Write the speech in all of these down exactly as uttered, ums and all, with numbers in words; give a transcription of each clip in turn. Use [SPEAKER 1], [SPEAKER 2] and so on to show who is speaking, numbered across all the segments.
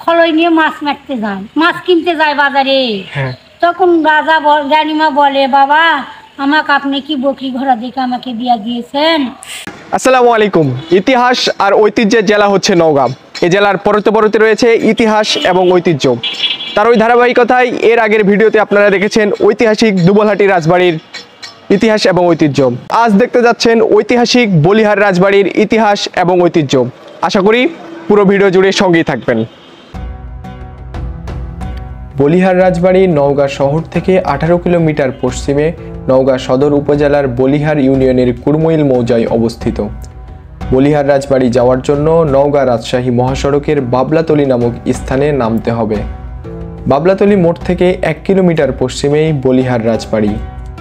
[SPEAKER 1] খলই নিয়ে মাছ মারতে যায়, মাছ কিনতে যায় বাজারে।
[SPEAKER 2] হ্যাঁ।
[SPEAKER 1] তখন রাজা রানীমা বলে, বাবা আমাকে আপনি কি বকরি ঘোড়া দেখে আমাকে বিয়া দিয়েছেন?
[SPEAKER 2] আসসালামু আলাইকুম। ইতিহাস আর ঐতিহ্যের জেলা হচ্ছে নওগাঁ। এই জেলার পরতে পরতে রয়েছে ইতিহাস এবং ঐতিহ্য। তার ওই ধারাবাহিকতায় এর আগের ভিডিওতে আপনারা দেখেছেন ঐতিহাসিক দুবলহাটি রাজবাড়ির ইতিহাস এবং ঐতিহ্য। আজ দেখতে যাচ্ছেন ঐতিহাসিক বলিহার রাজবাড়ির ইতিহাস এবং ঐতিহ্য। আশা করি পুরো ভিডিও জুড়ে সঙ্গেই থাকবেন। বলিহার রাজবাড়ি নওগাঁ শহর থেকে আঠারো কিলোমিটার পশ্চিমে নওগাঁ সদর উপজেলার বলিহার ইউনিয়নের কুরমইল মৌজায় অবস্থিত। বলিহার রাজবাড়ি যাওয়ার জন্য নওগাঁ রাজশাহী মহাসড়কের বাবলাতলী নামক স্থানে নামতে হবে। বাবলাতলী মোড় থেকে এক কিলোমিটার পশ্চিমেই বলিহার রাজবাড়ি।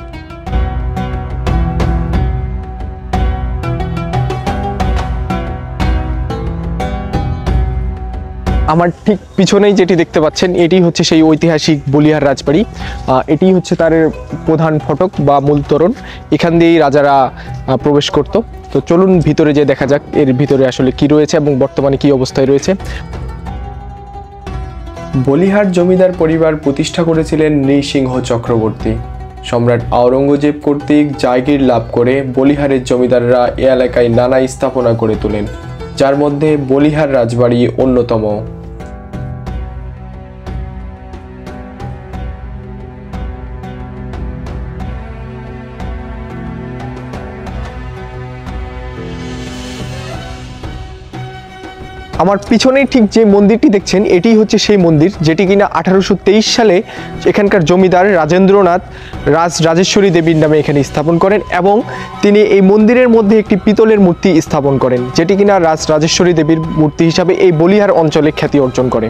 [SPEAKER 2] আমার ঠিক পিছনেই যেটি দেখতে পাচ্ছেন এটি হচ্ছে সেই ঐতিহাসিক বলিহার রাজবাড়ি। এটি হচ্ছে তার প্রধান ফটক বা মূল তোরণ। এখান দিয়েই রাজারা প্রবেশ করত। তো চলুন ভিতরে যে দেখা যাক এর ভিতরে আসলে কি রয়েছে এবং বর্তমানে কি অবস্থায় রয়েছে। বলিহার জমিদার পরিবার প্রতিষ্ঠা করেছিলেন নৃসিংহ চক্রবর্তী। সম্রাট আওরঙ্গজেব কর্তৃক জায়গির লাভ করে বলিহারের জমিদাররা এ এলাকায় নানা স্থাপনা করে তোলেন, যার মধ্যে বলিহার রাজবাড়ি অন্যতম। আমার পিছনেই ঠিক যে মন্দিরটি দেখছেন এটি হচ্ছে সেই মন্দির যেটি কিনা আঠারোশো তেইশ সালে এখানকার জমিদার রাজেন্দ্রনাথ রাজ রাজেশ্বরী দেবীর নামে এখানে স্থাপন করেন এবং তিনি এই মন্দিরের মধ্যে একটি পিতলের মূর্তি স্থাপন করেন, যেটি কিনা রাজ রাজেশ্বরী দেবীর মূর্তি হিসাবে এই বলিহার অঞ্চলে খ্যাতি অর্জন করে।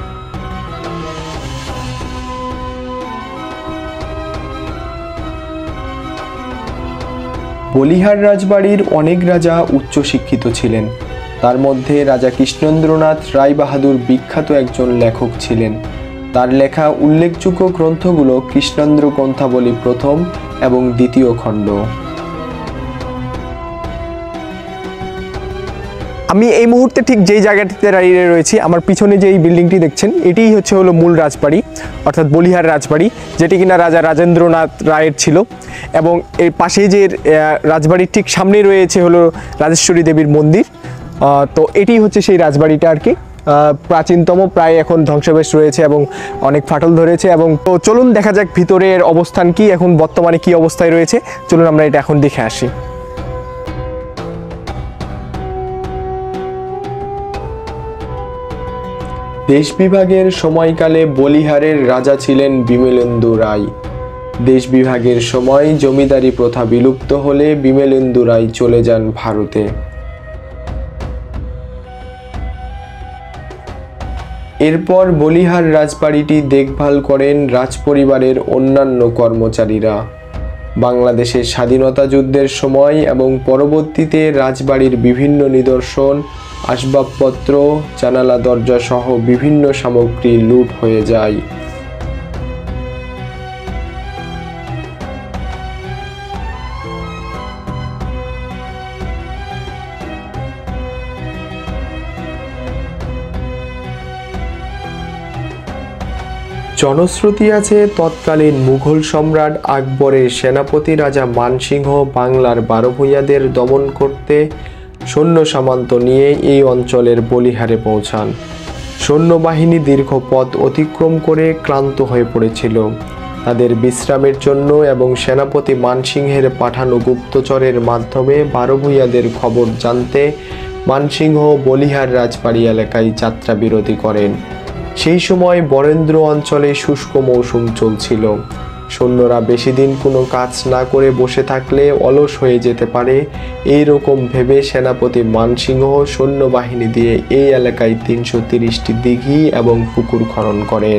[SPEAKER 2] বলিহার রাজবাড়ির অনেক রাজা উচ্চশিক্ষিত ছিলেন। তার মধ্যে রাজা কৃষ্ণেন্দ্রনাথ রায় বাহাদুর বিখ্যাত একজন লেখক ছিলেন। তার লেখা উল্লেখযোগ্য গ্রন্থগুলো কৃষ্ণেন্দ্র গ্রন্থাবলী প্রথম এবং দ্বিতীয় খণ্ড। আমি এই মুহূর্তে ঠিক যেই জায়গাটিতে দাঁড়িয়ে রয়েছি, আমার পিছনে যে এই বিল্ডিংটি দেখছেন এটিই হচ্ছে হলো মূল রাজবাড়ি, অর্থাৎ বলিহার রাজবাড়ি, যেটি কিনা রাজা রাজেন্দ্রনাথ রায়ের ছিল। এবং এর পাশেই যে রাজবাড়ির ঠিক সামনে রয়েছে হলো রাজেশ্বরী দেবীর মন্দির। তো এটি হচ্ছে সেই রাজবাড়িটা আর কি, প্রাচীনতম, প্রায় এখন ধ্বংসাবশেষ রয়েছে এবং অনেক ফাটল ধরেছে। এবং তো চলুন দেখা যাক ভিতরের অবস্থান কি, এখন বর্তমানে কি অবস্থায় রয়েছে। চলুন আমরা এটা এখন দেখে আসি। দেশ বিভাগের সময়কালে বলিহারের রাজা ছিলেন বিমলেন্দু রায়। দেশ বিভাগের সময় জমিদারি প্রথা বিলুপ্ত হলে বিমলেন্দু রায় চলে যান ভারতে। এরপর বলিহার রাজবাড়িটি দেখভাল করেন রাজপরিবারের অন্যান্য কর্মচারীরা। বাংলাদেশের স্বাধীনতা যুদ্ধের সময় এবং পরবর্তীতে রাজবাড়ির বিভিন্ন নিদর্শন, আসবাবপত্র, জানালা দরজা সহ বিভিন্ন সামগ্রী লুট হয়ে যায়। জনশ্রুতি আছে তৎকালীন মুঘল সম্রাট আকবরের সেনাপতি রাজা মানসিংহ বাংলার বারো ভূঁইয়াদের দমন করতে সৈন্য সামন্ত নিয়ে এই অঞ্চলের বলিহারে পৌঁছান। সৈন্যবাহিনী দীর্ঘ পথ অতিক্রম করে ক্লান্ত হয়ে পড়েছিল। তাদের বিশ্রামের জন্য এবং সেনাপতি মানসিংহের পাঠানো গুপ্তচরের মাধ্যমে বারো ভূঁইয়াদের খবর জানতে মানসিংহ বলিহার রাজবাড়ি এলাকায় যাত্রা বিরতি করেন। সেই সময় বরেন্দ্র অঞ্চলে শুষ্ক মৌসুম চলছিল। সৈন্যরা বেশি দিন কোনো কাজ না করে বসে থাকলে অলস হয়ে যেতে পারে, এই রকম ভেবে সেনাপতি মানসিংহ সৈন্যবাহিনী দিয়ে এই এলাকায় তিনশো তিরিশটি দিঘি এবং পুকুর খনন করেন।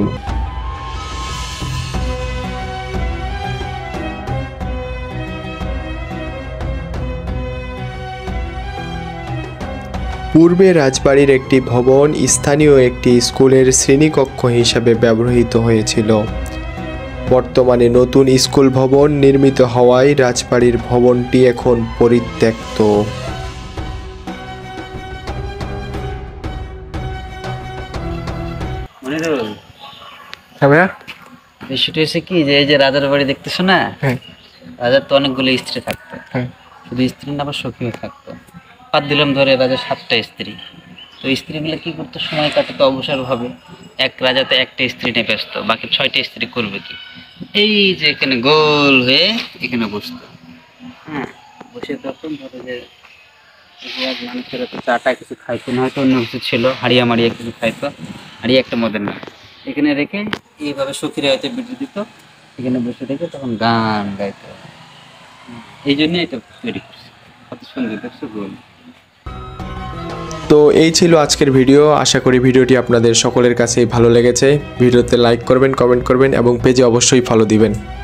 [SPEAKER 2] পূর্বে রাজবাড়ির একটি ভবন স্থানীয় একটি স্কুলের শ্রেণীকক্ষ হিসাবে ব্যবহৃত হয়েছিল। বর্তমানে নতুন স্কুল ভবন নির্মিত হওয়ায় রাজবাড়ির ভবনটি এখন পরিত্যক্ত।
[SPEAKER 3] মনিরুল,
[SPEAKER 2] হ্যাঁ ভাইয়া।
[SPEAKER 3] বিষয়টা হচ্ছে কি যে এই যে রাজার বাড়ি দেখতেছো না,
[SPEAKER 2] হ্যাঁ
[SPEAKER 3] রাজার তো অনেকগুলো স্ত্রী থাকতো,
[SPEAKER 2] হ্যাঁ
[SPEAKER 3] শুধু স্ত্রী না আবার সখীও থাকতো। বাদ দিলাম ধরে রাজার সাতটা স্ত্রী, তো স্ত্রীগুলো কি করতো, সময় কাটাতো অবসর ভাবে। এক রাজাতে একটা স্ত্রী নিয়ে ব্যস্ত, বাকি ছয়টা স্ত্রী করবে কি, এই যে এখানে গোল হয়ে এখানে বসতো। হ্যাঁ, বসে তখন ধরো যে এক মানুষেরা তো চাটা কিছু খাইতো না, হয়তো অন্য কিছু ছিল, হাড়িয়া মাড়িয়া কিছু খাইতো, হাড়িয়া একটা মদের না, এখানে রেখে এইভাবে সখীরা হয়তো বিদ্যুৎ দিত, এখানে বসে রেখে তখন গান গাইতো। এই জন্যই এটা তৈরি করছে, কত সুন্দর দেখছো গোল।
[SPEAKER 2] তো এই ছিল আজকের ভিডিও। আশা করি ভিডিওটি আপনাদের সকলের কাছেই ভালো লেগেছে। ভিডিওতে লাইক করবেন, কমেন্ট করবেন এবং পেজে অবশ্যই ফলো দিবেন।